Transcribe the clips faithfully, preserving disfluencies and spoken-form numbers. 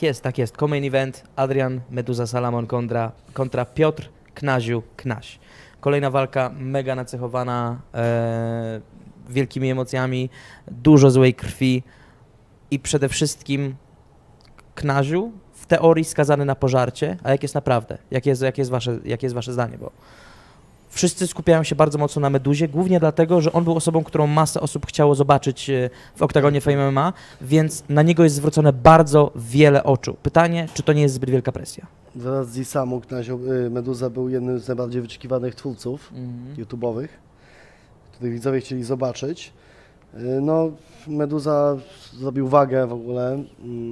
Tak jest, tak jest. Co-main event, Adrian Meduza Salamon kontra, kontra Piotr Knaziu Knaś. Kolejna walka mega nacechowana e, wielkimi emocjami, dużo złej krwi i przede wszystkim Knaziu w teorii skazany na pożarcie, a jak jest naprawdę? Jakie jest, jak jest, wasze, jakie jest wasze zdanie? Bo wszyscy skupiają się bardzo mocno na Meduzie, głównie dlatego, że on był osobą, którą masę osób chciało zobaczyć w oktagonie Fame M M A, więc na niego jest zwrócone bardzo wiele oczu. Pytanie, czy to nie jest zbyt wielka presja? Wraz z Isamu Knaziu, Meduza był jednym z najbardziej wyczekiwanych twórców mm-hmm. YouTube'owych, których widzowie chcieli zobaczyć. No, Meduza zrobił wagę w ogóle,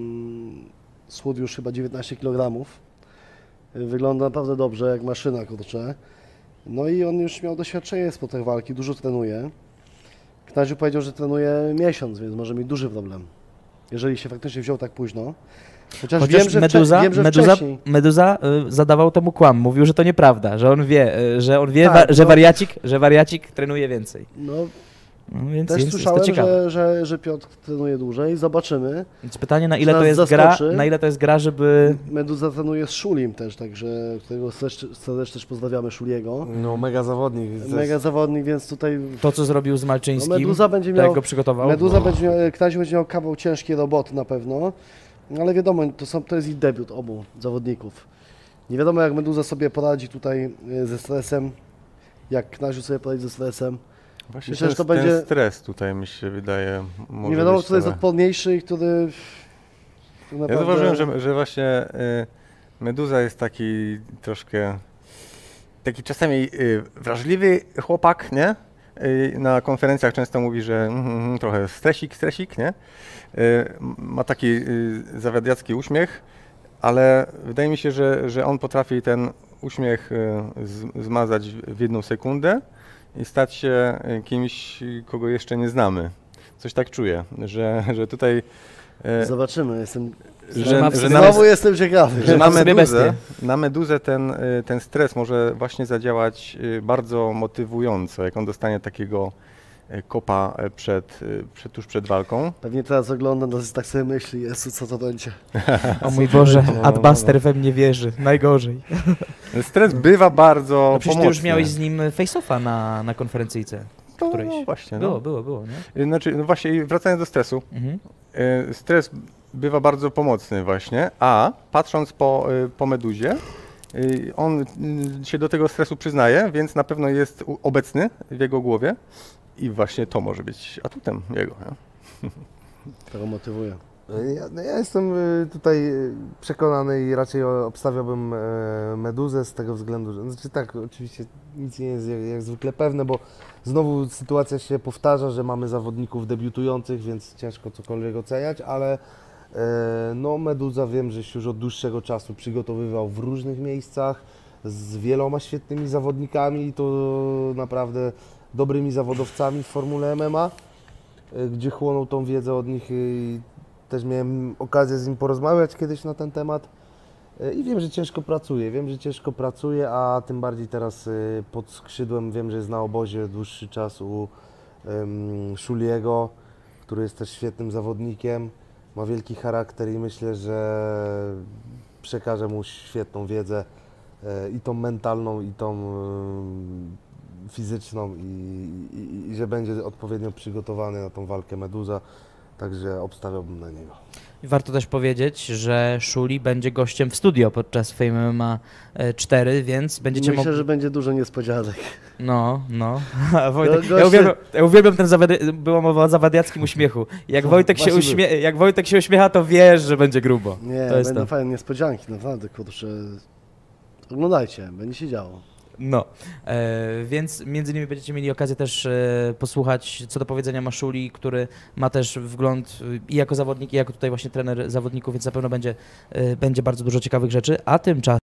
schudł już chyba dziewiętnaście kilogramów. Wygląda naprawdę dobrze, jak maszyna, kurczę. No i on już miał doświadczenie spod tej walki, dużo trenuje. Knaziu powiedział, że trenuje miesiąc, więc może mieć duży problem, jeżeli się faktycznie wziął tak późno. Chociaż, Chociaż wiem, że, Meduza, wiem, że Meduza, wcześniej... Meduza y, zadawał temu kłam, mówił, że to nieprawda, że on wie, y, że on wie, Tak, wa że, no. wariacik, że wariacik trenuje więcej. No, no więc też jest, słyszałem, jest to że, że, że Piotr trenuje dłużej, zobaczymy. Więc pytanie, na ile nas to jest zaskoczy. gra, na ile to jest gra, żeby... Meduza trenuje z Szulim też, także którego serdecznie też pozdrawiamy Szuliego. No mega zawodnik. Mega zawodnik, więc tutaj... To, co zrobił z Malczyńskim, no, Meduza będzie miał, jak go przygotował. Meduza no. będzie miał, Knaziu będzie miał kawał ciężkiej roboty na pewno, ale wiadomo, to, są, to jest ich debiut obu zawodników. Nie wiadomo, jak Meduza sobie poradzi tutaj ze stresem, jak Knaziu sobie poradzi ze stresem. Właśnie Myślę, ten, że to ten będzie... stres tutaj mi się wydaje. Może nie wiadomo, być kto jest trochę... odporniejszy i który... Ja naprawdę... zauważyłem, że, że właśnie y, Meduza jest taki troszkę, taki czasami y, wrażliwy chłopak, nie? Y, na konferencjach często mówi, że mm, y, trochę stresik, stresik, nie? Y, ma taki y, zawadiacki uśmiech, ale wydaje mi się, że, że on potrafi ten uśmiech y, z, zmazać w jedną sekundę i stać się kimś, kogo jeszcze nie znamy. Coś tak czuję, że, że tutaj... E, Zobaczymy, jestem... Że, że, ma że sobie znowu jestem ciekawy. Że na meduzę, bestie. na meduzę ten, ten stres może właśnie zadziałać bardzo motywująco, jak on dostanie takiego kopa przed, przed, tuż przed walką. Pewnie teraz oglądam, to tak sobie myśli, Jezu, co to będzie. O mój Boże, Adbuster we mnie wierzy, najgorzej. Stres bywa bardzo no przecież pomocny. ty już miałeś z nim face-offa na, na konferencyjce. To, którejś. no właśnie. Było, No. było, było, nie? Znaczy, no właśnie, wracając do stresu. Mhm. Stres bywa bardzo pomocny właśnie, a patrząc po, po Meduzie, on się do tego stresu przyznaje, więc na pewno jest obecny w jego głowie i właśnie to może być atutem jego. Nie? To go motywuje. Ja, no ja jestem tutaj przekonany i raczej obstawiałbym Meduzę z tego względu, że znaczy tak, oczywiście nic nie jest jak, jak zwykle pewne, bo znowu sytuacja się powtarza, że mamy zawodników debiutujących, więc ciężko cokolwiek oceniać, ale no Meduza wiem, że się już od dłuższego czasu przygotowywał w różnych miejscach z wieloma świetnymi zawodnikami i to naprawdę dobrymi zawodowcami w Formule M M A, gdzie chłonął tą wiedzę od nich i też miałem okazję z nim porozmawiać kiedyś na ten temat i wiem, że ciężko pracuje, wiem, że ciężko pracuje, a tym bardziej teraz pod skrzydłem wiem, że jest na obozie dłuższy czas u um, Szuliego, który jest też świetnym zawodnikiem, ma wielki charakter i myślę, że przekaże mu świetną wiedzę i tą mentalną, i tą fizyczną i, i, i że będzie odpowiednio przygotowany na tą walkę Meduza. Także obstawiałbym na niego. Warto też powiedzieć, że Szuli będzie gościem w studio podczas Fame M M A cztery, więc będziecie Myślę, mogli... że będzie dużo niespodzianek. No, no. Wojtek, Go, ja, uwielbiam, ja uwielbiam ten zawadi... była mowa o zawadiackim uśmiechu. Jak Wojtek, się uśmie... Jak Wojtek się uśmiecha, to wiesz, że będzie grubo. Nie, to jest będą to. fajne niespodzianki, naprawdę, kurczę. Oglądajcie, będzie się działo. No, e, więc między innymi będziecie mieli okazję też e, posłuchać, co do powiedzenia ma Szuli, który ma też wgląd i jako zawodnik, i jako tutaj właśnie trener zawodników, więc na pewno będzie, e, będzie bardzo dużo ciekawych rzeczy, a tymczasem